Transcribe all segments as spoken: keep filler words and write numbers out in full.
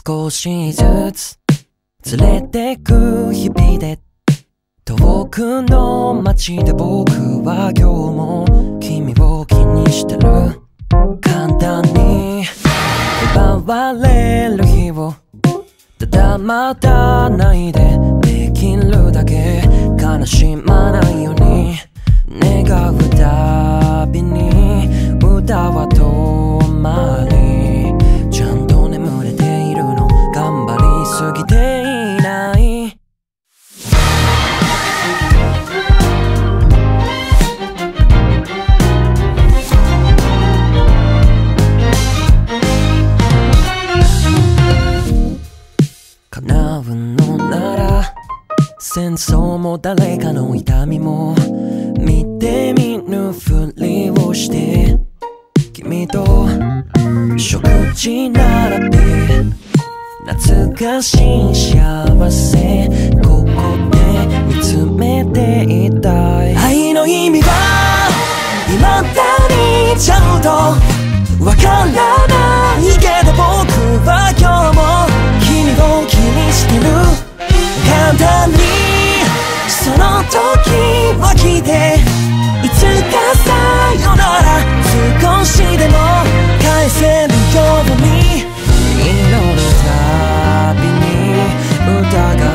少しずつ連れてく日々で遠くの街で僕は今日も君を気にしてる。簡単に奪われる日をただ待たないでできるだけ悲しまないように願うたびに歌は止まりちゃんと眠れているの頑張りすぎていない叶うのなら戦争も誰かの痛みも見て見ぬふりをして君と食事並び懐かしい幸せここで見つめていたい愛の意味は未だにちゃんとわからないけど僕は今日も君を気にしてる簡単にその時は来ていつかさよなら少しでも返せるように祈るたびに歌が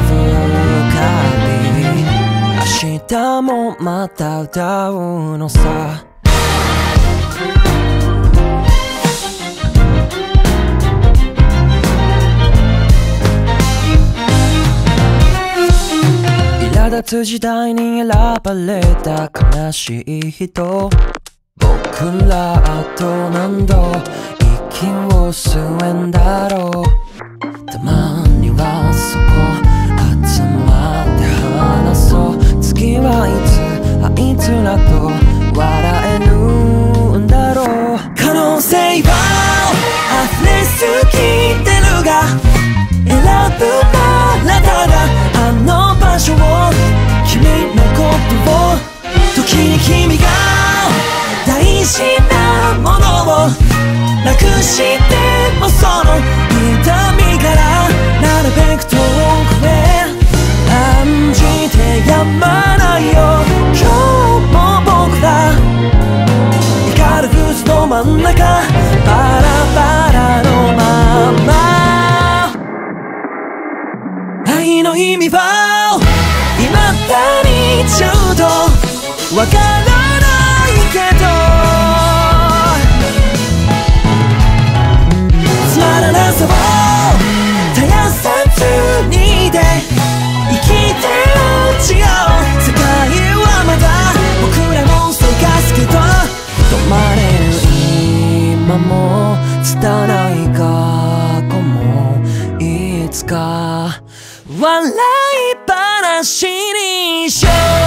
深り明日もまた歌うのさ苛立つ時代に選ばれた悲しい人僕らと何度息を吸えんだろうたまにはそこ集まって話そう次はいつあいつらと笑えるんだろう可能性は溢れすぎてるが選ぶならただあの場所を君のことを時に君が大事なものをなくしてもその痛みからなるべく遠くへ案じてやまないよ今日も僕ら光る渦の真ん中バラバラのまま愛の意味は未だにちゃんとわからないけどつまらなさを絶やさずにで生きて落ちよう世界はまだ僕らも探すけど止まれる今も拙い過去もいつか笑い話にしよう